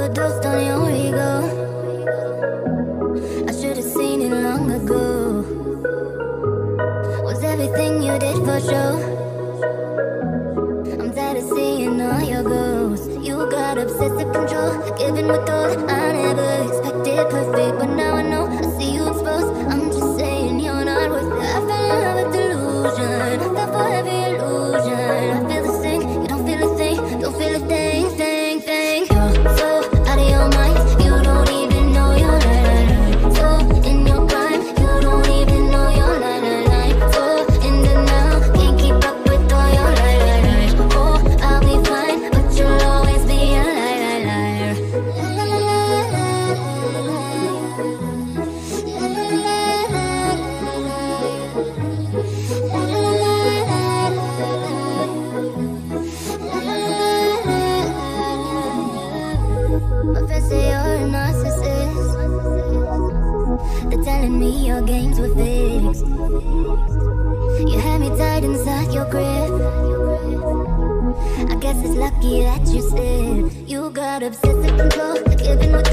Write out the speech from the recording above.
overdosed on your ego. I should've seen it long ago. Was everything you did for show? I'm tired of seeing all your ghosts. You got obsessive control, giving with all. I never expected perfect, but now I know. I see you exposed. I'm just saying you're not worth it. I fell in love with delusion. I fell for every illusion. I feel the same. You don't feel a thing. Don't feel a thing, thing, thing. You're so out of your mind. You don't even know you're lying. So in your prime, you don't even know you're lying. So in the now, can't keep up with all your lies. Oh, I'll be fine, but you'll always be a liar. My friends say you're a narcissist. They're telling me your games were fixed. You had me tied inside your grip. I guess it's lucky that you slid. You got obsessive control, giving with